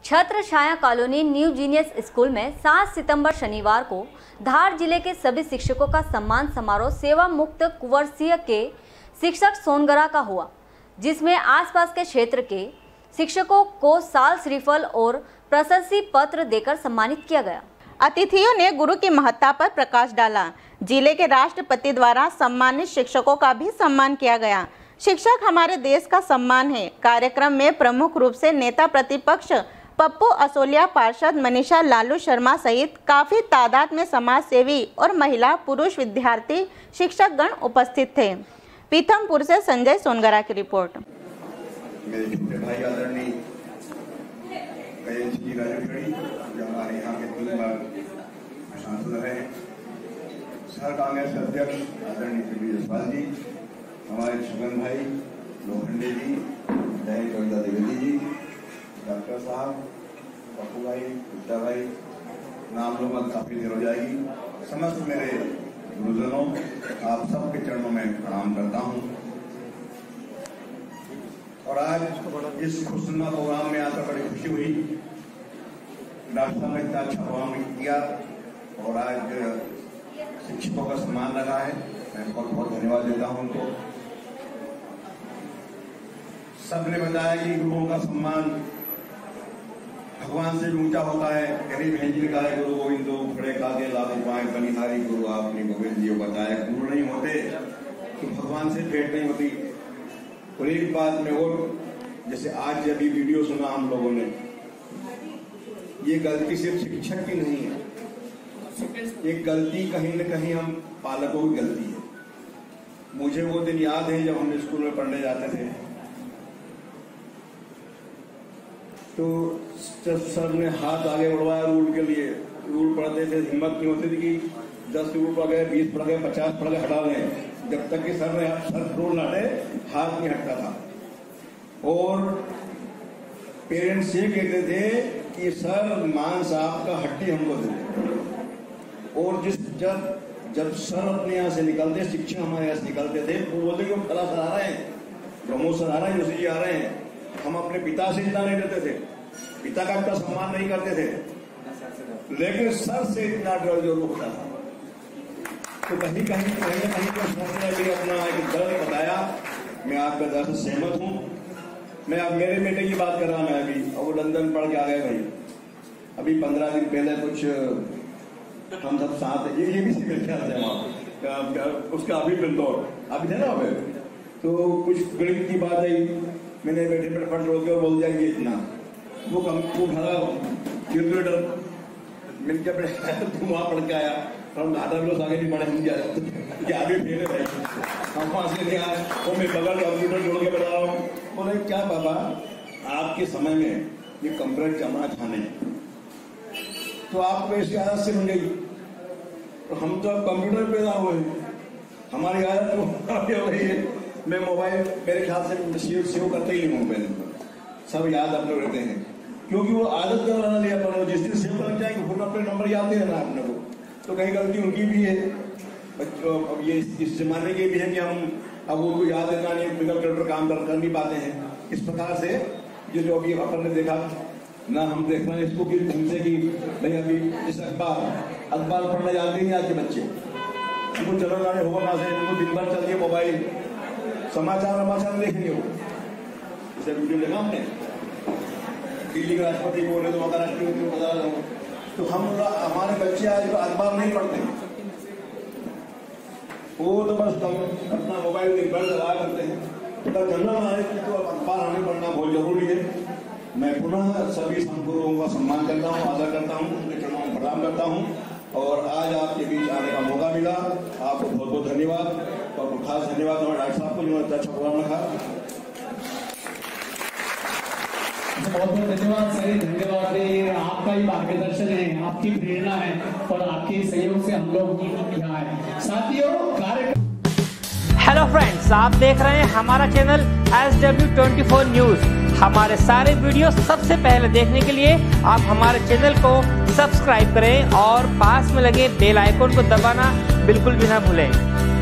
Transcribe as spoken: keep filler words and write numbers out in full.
छत्र Chhaya colony new genius school में सात सितंबर शनिवार को धार जिले के सभी शिक्षकों का सम्मान समारोह सेवा मुक्त कुंवरसिया के शिक्षक सोनगरा का हुआ, जिसमें आसपास के क्षेत्र के शिक्षकों को साल श्रीफल और प्रशस्ति पत्र देकर सम्मानित किया गया। अतिथियों ने गुरु की महत्ता पर प्रकाश डाला। जिले के राष्ट्रपति द्वारा सम्मानित शिक्षकों का भी सम्मान किया गया। शिक्षक हमारे देश का सम्मान है। कार्यक्रम में प्रमुख रूप से नेता प्रतिपक्ष पप्पू असोलिया, पार्षद मनीषा लालू शर्मा सहित काफी तादाद में समाज सेवी और महिला पुरुष विद्यार्थी शिक्षक गण उपस्थित थे। पीथमपुर से संजय सोनगरा की रिपोर्ट। मेरे छोटे भाई आदरणीय जी राजूखड़ी जो हमारे यहाँ के तीन बार सांसद रहे, शहर कांग्रेस अध्यक्ष आदरणीय पी जसपाल जी, हमारे छगन भाई लोखंडे जी, जय कविता द्विवेदी जी, डॉक्टर साहब, पप्पू भाई, गुप्ता भाई, नाम लो मत काफी देर हो जाएगी। समस्त मेरे गुरुजनों, आप सबके चरणों में प्रणाम करता हूँ। और आज इस खुशनुमा प्रोग्राम में आकर बड़ी खुशी हुई। राष्ट्र में इतना अच्छा प्रोग्राम किया और आज शिक्षकों का सम्मान लगा है। मैं बहुत बहुत धन्यवाद देता हूँ उनको। सबने बताया कि गुरुओं का सम्मान भगवान से भी ऊंचा होता है। कहीं भेज लिखा है गुरु गोविंद दो खड़े कागे लाभ पाए बनिहारी गुरु आपने गोविंद जी को बताया। गुरु नहीं होते तो भगवान से भेंट नहीं होती। और एक बात में और, जैसे आज अभी वीडियो सुना हम लोगों ने, ये गलती सिर्फ शिक्षक की नहीं है, एक गलती कहीं न कहीं हम पालकों की गलती है। मुझे वो दिन याद है जब हम स्कूल में पढ़ने जाते थे, तो सर ने हाथ आगे बढ़वाया रूल के लिए। रूल पढ़ते थे, हिम्मत नहीं होती थी कि दस रूल पढ़ गए, बीस पढ़ गए, पचास पढ़ गए, हटा दें। जब तक कि सर ने सर रूल ना हटे, हाथ नहीं हटता था। और पेरेंट्स ये कहते थे कि सर मान साहब का हड्डी हमको दे दे। और जिस जब जब सर अपने यहाँ से निकलते, शिक्षक हमारे यहाँ से निकलते थे, वो बोलते कि फला सर आ रहे हैं, प्रमोद सर आ रहे हैं, जोशी जी आ रहे हैं। हम अपने पिता से इतना नहीं देते थे, पिता का इतना सम्मान नहीं करते थे, लेकिन सर से इतना डर जो होता था। तो कहीं कहीं कहीं कहीं तो सर ने भी अपना एक दर्द बताया। मैं आपका दर्द से सहमत हूँ। मैं अब मेरे बेटे की बात कर रहा मैं अभी, और वो लंदन पढ़ के आ गए भाई। अभी पंद्रह दिन पहले कुछ हम सब साथ ये ये भी मेरे ख्याल से वहाँ उसका अभी बिंदौर अभी थे ना वहाँ पे, तो कुछ गणित की बात आई। मैंने बेटे पर फट रोक के बोल दिया ये इतना वो कम वो खड़ा कैलकुलेटर मिल के तुम वहाँ पढ़ के आया। हम आधा लोग आगे नहीं पढ़े, हम आगे फेले भाई, हम वहाँ से नहीं आए। वो मैं बगल कंप्यूटर जोड़ के बता रहा हूँ। बोले क्या बाबा, आपके समय में ये कंप्यूटर जमा छाने तो आपको इसकी आदत से बन गई। तो हम तो अब कंप्यूटर पैदा हुए, हमारी आदत हो रही है। मैं मोबाइल मेरे ख्याल से सेव सेव करते ही नहीं हूँ, पहले सब याद अपने रहते हैं, क्योंकि वो आदत का बना लिया। पर जिस दिन सेव कर जाएंगे फिर अपने नंबर याद नहीं रहना अपने को, तो कहीं गलती उनकी भी है। अब ये इस जमाने के भी है कि हम अब उनको याद रहना नहीं, कैलकुलेटर काम कर, कर नहीं पाते हैं। इस प्रकार से ये जो अभी अपन ने देखा ना, हम देख रहे हैं इसको कि उनसे कि भाई अभी इस अखबार अखबार पढ़ना जानते नहीं आज के बच्चे, उनको चलो जाने होगा ना से, उनको दिन भर चल रही है मोबाइल, समाचार समाचार देख रही हो। जैसे वीडियो देखा हमने, दिल्ली के राष्ट्रपति बोले तो वहाँ राष्ट्रपति को बता रहा हूँ। तो हम हमारे बच्चे आज अखबार नहीं पढ़ते, वो तो बस अपना मोबाइल दिन भर चलाया करते हैं। तो जनरल नॉलेज तो अखबार हमें पढ़ना बहुत जरूरी है। मैं पुनः सभी संतों का सम्मान करता हूँ, आदर करता हूँ, उनके चरणों में प्रणाम करता हूँ। और आज आपके बीच आने का मौका मिला, आपको बहुत बहुत धन्यवाद। और खास धन्यवाद हमारे डॉक्टर साहब को जिन्होंने अच्छा प्रोग्राम रखा। बहुत बहुत धन्यवाद सर, धन्यवाद। ये आपका ही मार्गदर्शन है, आपकी प्रेरणा है और आपके सहयोग से हम लोग यहाँ आए। साथियों, कार्यक्रम हेलो फ्रेंड्स, आप देख रहे हैं हमारा channel S W twenty four news. हमारे सारे वीडियो सबसे पहले देखने के लिए आप हमारे चैनल को सब्सक्राइब करें और पास में लगे बेल आइकन को दबाना बिल्कुल भी ना भूलें।